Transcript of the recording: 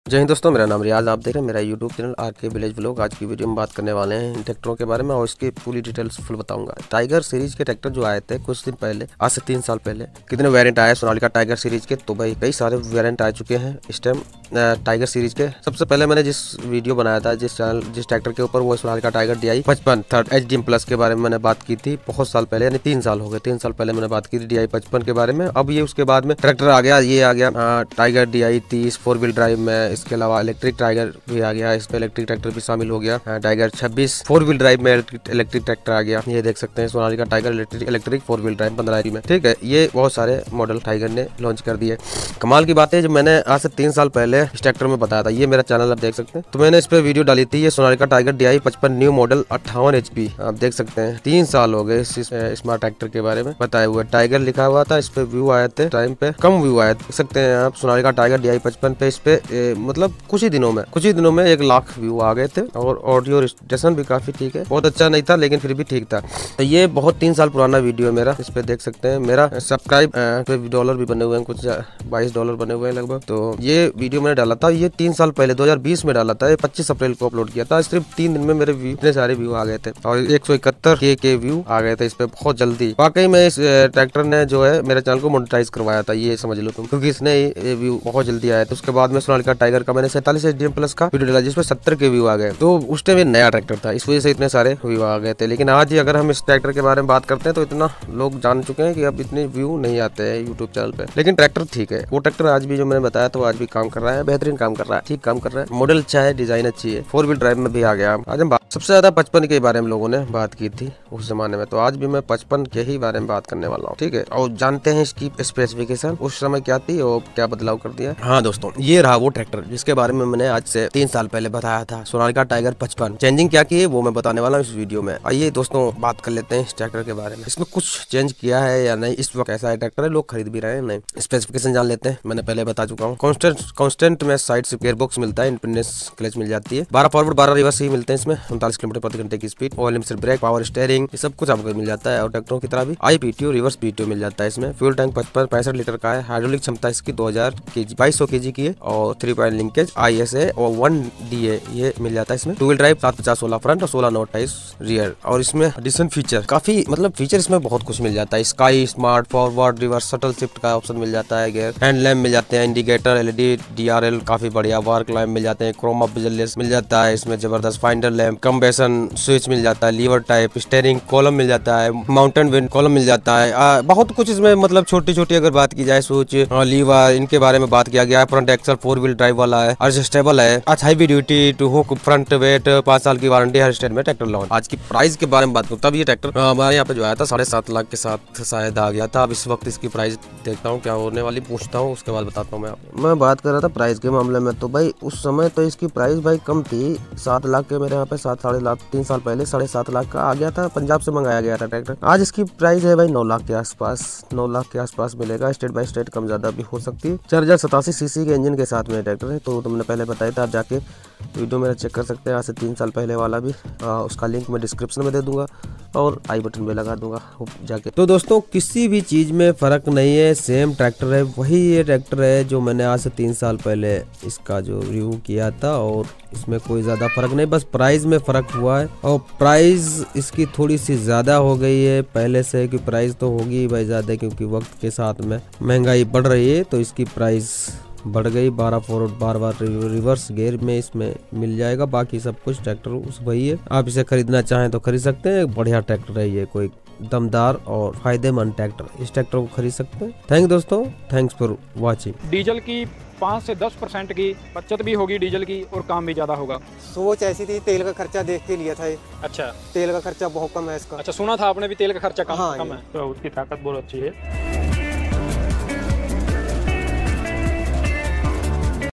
जय हिंद दोस्तों, मेरा नाम रियाज। आप देख रहे हैं मेरा YouTube channel RK village vlog. आज की वीडियो में बात करने वाले हैं इन ट्रैक्टरों के बारे में और इसकी पूरी डिटेल्स फुल बताऊंगा। टाइगर सीरीज के ट्रैक्टर जो आए थे कुछ दिन पहले, आज से 3 साल पहले, कितने वेरिएंट आए सोनालिका टाइगर सीरीज के, तो भाई कई सारे वेरिएंट आ चुके हैं इस टाइम टाइगर सीरीज के। सबसे पहले मैंने जिस वीडियो बनाया था जिस ट्रैक्टर के ऊपर, वो Sonalika tiger DI 55 third HDM plus के बारे में मैंने बात की थी बहुत साल पहले, यानी 3 साल हो गए। 3 साल पहले मैंने बात की थी DI 55 के बारे में। अब ये उसके बाद में ट्रैक्टर आ गया, ये आ गया टाइगर DI 30 4 व्हील ड्राइव में। इसके अलावा इलेक्ट्रिक टाइगर भी आ गया, इसमें इलेक्ट्रिक ट्रैक्टर भी शामिल हो गया। टाइगर 26 4 व्हील ड्राइव में इलेक्ट्रिक ट्रैक्टर आ गया। ये देख सकते हैं Sonalika tiger electric 4 wheel drive 15 में। ठीक है, ये बहुत सारे मॉडल टाइगर ने लॉन्च कर दिए। कमाल की बात है, जब मैंने आज से 3 साल पहले इस ट्रैक्टर में बताया था, ये मेरा चैनल आप देख सकते हैं, तो मैंने इस पे वीडियो डाली थी। ये Sonalika tiger DI 55 new model 58 HP आप देख सकते हैं। 3 साल हो गए इस स्मार्ट ट्रैक्टर के बारे में बताए हुए। टाइगर लिखा हुआ था, इस पे व्यू आए थे टाइम पे, कम व्यू आए देख सकते हैं आप। सोनालिका टाइगर DI 55 पे इस पे मतलब कुछ ही दिनों में 1 लाख व्यू आ गए थे और ऑडियो रजिस्ट्रेशन भी काफी ठीक है। बहुत अच्छा नहीं था लेकिन फिर भी ठीक था। तो ये बहुत 3 साल पुराना वीडियो है मेरा, इस पे देख सकते हैं। मेरा सब्सक्राइब पे $, भी बने हुए हैं, कुछ $22 बने हुए हैं लगभग। तो ये वीडियो मैंने डाला था, ये 3 साल पहले 2020 में डाला था। 25 अप्रैल को अपलोड किया था। सिर्फ 3 दिन में मेरे इतने सारे व्यू आ गए थे और 171 के व्यू आ गए थे इस पे बहुत जल्दी। वाकई में इस ट्रैक्टर ने जो है मेरे चैनल को मोनेटाइज करवाया था, ये समझ लो तुम, क्योंकि इसने व्यू बहुत जल्दी आया। तो उसके बाद में सोनालिका टाइगर का मैंने 47 HDM प्लस का वीडियो डाला जिसमें 70 के व्यू आ गए। तो उस टाइम नया ट्रैक्टर था, इस वजह से इतने सारे व्यू आ गए थे। लेकिन आज ही अगर हम इस ट्रैक्टर के बारे में बात करते हैं तो इतना लोग जान चुके हैं कि अब इतने व्यू नहीं आते हैं यूट्यूब चैनल पे। लेकिन ट्रैक्टर ठीक है, वो ट्रैक्टर आज भी जो मैंने बताया तो आज भी काम कर रहा है, बेहतरीन काम कर रहा है, ठीक काम कर रहा है। मॉडल अच्छा है, डिजाइन अच्छी है, 4 व्हील ड्राइव में भी आ गया। आज हम सबसे ज्यादा 55 के बारे में लोगों ने बात की थी उस जमाने में, तो आज भी मैं 55 के ही बारे में बात करने वाला हूँ। ठीक है, और जानते हैं इसकी स्पेसिफिकेशन उस समय क्या थी और क्या बदलाव कर दिया। हाँ दोस्तों, ये रहा वो ट्रैक्टर जिसके बारे में मैंने आज से 3 साल पहले बताया था, सोनालिका टाइगर 55। चेंजिंग क्या की है वो मैं बताने वाला हूँ इस वीडियो में। आइए दोस्तों बात कर लेते हैं इस ट्रैक्टर के बारे में, इसमें कुछ चेंज किया है या नहीं, इस वक्त कैसा है ट्रैक्टर है, लोग खरीद भी रहे हैं नहीं। स्पेसिफिकेशन जान लेते हैं, मैंने पहले बता चुका हूँ। कांस्टेंट में साइड से गियर बॉक्स मिलता है, इंडिपेंडेंस क्लच मिल जाती है, 12 फॉरवर्ड 12 रिवर्स ही मिलते हैं इसमें, 39 किलोमीटर प्रति घंटे की speed, oil limited brake, power steering, ये सब कुछ आपको मिल जाता है। और ट्रैक्टरों की तरह भी IPTO रिवर्स PTO मिल जाता है इसमें। फ्यूल टैंक 65 लीटर का है। हाइड्रोलिक क्षमता इसकी 2000 kg 2200 kg की है और 3 पॉइंट लिंकेज ISA और 1 DA ये मिल जाता है इसमें। 2 व्हील ड्राइव 750 16 फ्रंट और 16 नॉट 28 रियर। और इसमें एडिशन फीचर काफी, मतलब फीचर इसमें बहुत कुछ मिल जाता है। Sky smart forward reverse shuttle shift का ऑप्शन मिल जाता है, गियर हैंड लैम्प मिल जाते हैं, इंडिकेटर LED DRL काफी बढ़िया, वर्क लैम्प मिल जाते हैं, क्रोम अप मिल जाता है इसमें, जबरदस्त फाइंडर लैम्प, कंबेशन स्विच मिल जाता है, लीवर टाइप स्टीयरिंग कॉलम मिल जाता है, माउंटेन विंड कॉलम मिल जाता है, बहुत कुछ इसमें, मतलब छोटी छोटी अगर बात की जाए, स्विच लीवर इनके बारे में बात किया गया है। फ्रंट एक्सल 4 व्हील ड्राइव वाला है, एडजस्टेबल है, अच्छा heavy duty tow hook, front weight, 5 साल की वारंटी हर स्टेट में ट्रैक्टर लॉन्च। आज की प्राइस के बारे में बात करूँ, तब ये ट्रैक्टर हमारे यहाँ पे जो आया था 7.5 लाख के साथ शायद आ गया था। अब इस वक्त इसकी प्राइस देखता हूँ क्या होने वाली, पूछता हूँ उसके बाद बताता हूँ। मैं बात कर रहा था प्राइस के मामले में, तो भाई उस समय तो इसकी प्राइस भाई कम थी, 7 लाख के मेरे यहाँ पे 7 साढ़े लाख 3 साल पहले 7.5 लाख का आ गया था, पंजाब से मंगाया गया था ट्रैक्टर। आज इसकी प्राइस है भाई 9 लाख के आसपास, 9 लाख के आसपास मिलेगा। स्टेट बाय स्टेट कम ज्यादा भी हो सकती है। 4087 सीसी के इंजन के साथ में ट्रैक्टर है, तो तुमने पहले बताया था, आप जाके वीडियो मेरा चेक कर सकते हैं, आज से 3 साल पहले वाला भी। उसका लिंक मैं डिस्क्रिप्शन में दे दूंगा और आई बटन में लगा दूंगा जाके। तो दोस्तों किसी भी चीज में फर्क नहीं है, सेम ट्रैक्टर है, वही ये ट्रैक्टर है जो मैंने आज से 3 साल पहले इसका जो रिव्यू किया था, और इसमें कोई ज्यादा फर्क नहीं, बस प्राइस में फर्क हुआ है। और प्राइस इसकी थोड़ी सी ज्यादा हो गई है पहले से, कि प्राइस तो होगी भाई ज्यादा, क्योंकि वक्त के साथ में महंगाई बढ़ रही है, तो इसकी प्राइस बढ़ गई। 12 फॉरवर्ड 12 रिवर्स गियर में इसमें मिल जाएगा, बाकी सब कुछ ट्रैक्टर उस वही है। आप इसे खरीदना चाहें तो खरीद सकते हैं, बढ़िया ट्रैक्टर है ये, कोई दमदार और फायदेमंद ट्रैक्टर, इस ट्रैक्टर को खरीद सकते हैं। थैंक दोस्तों, थैंक्स फॉर वॉचिंग। डीजल की 5 से 10% की बचत भी होगी डीजल की, और काम भी ज्यादा होगा। सोच ऐसी थी, तेल का खर्चा देख के लिया था ये। अच्छा, तेल का खर्चा बहुत कम है इसका। अच्छा, सुना था आपने भी तेल का खर्चा कम हाँ, कम है, तो उसकी ताकत बहुत अच्छी है।